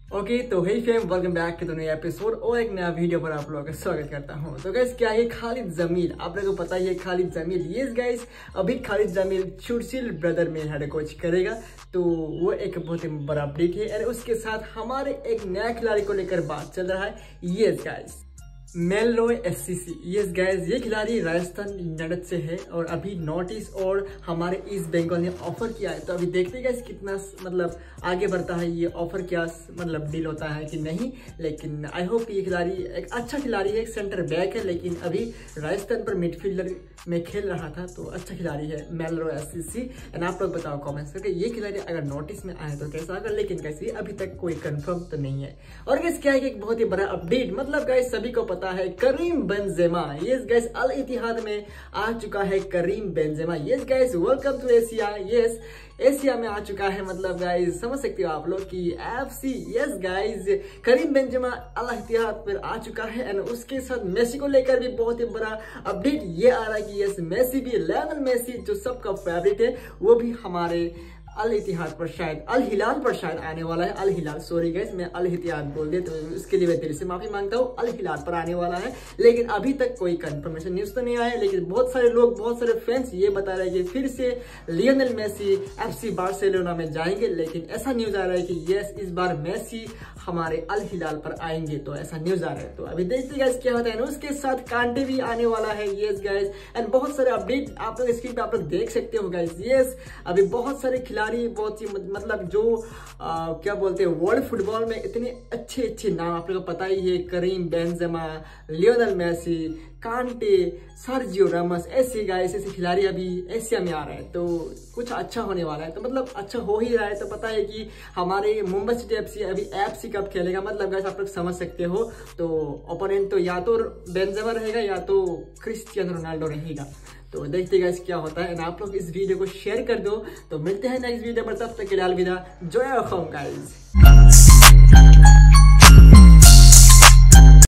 Okay तो hey fam welcome back to the new episode और एक नया वीडियो पर आप लोगों का स्वागत करता हूं। तो गाइस क्या है खालिद जमील, आप लोगों को पता ही है खालिद जमील। यस गाइस, अभी खालिद जमील चुरसिल ब्रदर में हेड कोच करेगा, तो वो एक बहुत ही बड़ा अपडेट है। और उसके साथ हमारे एक नया खिलाड़ी को लेकर बात चल रहा है। Yes guys, Melroy SCC. Yes guys, ये खिलाड़ी राजस्थान यूनाइटेड से है और अभी नॉर्थ ईस्ट और हमारे ईस्ट बंगाल ने ऑफर किया है। तो अभी देखते हैं गाइस कितना मतलब आगे बढ़ता है ये ऑफर, क्या मतलब डील होता है कि नहीं। लेकिन आई होप ये खिलाड़ी एक अच्छा खिलाड़ी है, एक सेंटर बैक है, लेकिन अभी राजस्थान पर मिडफील्डर में खेल रहा था, तो अच्छा खिलाड़ी है मेलरॉय एससीसी। एंड आप लोग बताओ कॉमेंट्स करके ये खिलाड़ी अगर नॉर्थ ईस्ट में आए तो कैसा होगा। लेकिन कैसे अभी तक कोई कंफर्म तो नहीं है। और गाइस क्या है कि एक बहुत ही बड़ा अपडेट, मतलब गाइस सभी को पता है Karim Benzema. Yes guys, Al Ittihad में आ चुका है Karim Benzema. Yes guys, welcome to Asia. Yes, Asia में आ चुका है, मतलब गाइस समझ सकते हो आप लोग कि FC. Yes guys, Karim Benzema Al Ittihad पर आ चुका है। एंड उसके साथ मेसी को लेकर भी बहुत ही बड़ा अपडेट ये आ रहा है कि यस मेसी भी, लियोनेल मेसी जो सबका फेवरेट है, वो भी हमारे अल इतिहाद पर शायद, अल हिलाल पर शायद आने वाला है। अल हिलाल, सॉरी गाइस मैं अल इतिहाद बोल दिया, तो इसके लिए मैं तेरे से माफी मांगता हूँ। अल हिलाल पर आने वाला है, लेकिन अभी तक कोई कंफर्मेशन न्यूज तो नहीं आया है। लेकिन बहुत सारे लोग, बहुत सारे फैंस ये बता रहे हैं कि फिर से लियोनेल मेसी एफसी बार्सिलोना में जाएंगे। लेकिन ऐसा न्यूज आ रहा है कि यस इस बार मेसी हमारे अल हिलाल पर आएंगे, तो ऐसा न्यूज आ रहा है। तो अभी देखते गाइस क्या होता है। उसके साथ कांटे भी आने वाला है। यस गाइस, एंड बहुत सारे अपडेट आप लोग स्क्रीन पे आप लोग देख सकते हो गाइस। यस, अभी बहुत सारे खिलाड़ी, बहुत ही मतलब जो क्या बोलते हैं वर्ल्ड फुटबॉल में इतने अच्छे अच्छे नाम आप लोगों को पता ही है, Karim Benzema, Lionel Messi, Kante, Sergio Ramos, ऐसे गाइस ऐसे खिलाड़ी अभी एशिया में आ रहे हैं। तो कुछ अच्छा होने वाला है, तो मतलब अच्छा हो ही रहा है। तो पता है कि हमारे मुंबई सिटी एफसी अभी एफसी कब खेलेगा, मतलब गाइस आप लोग समझ सकते हो। तो ओपोनेंट तो या तो बेंजेमा रहेगा या तो क्रिस्टियानो रोनाल्डो रहेगा। तो देखते गाइस क्या होता है। आप लोग इस वीडियो को शेयर कर दो। तो मिलते हैं नेक्स्ट वीडियो पर, तब तक के लिए अलविदा। जय होम गाइस।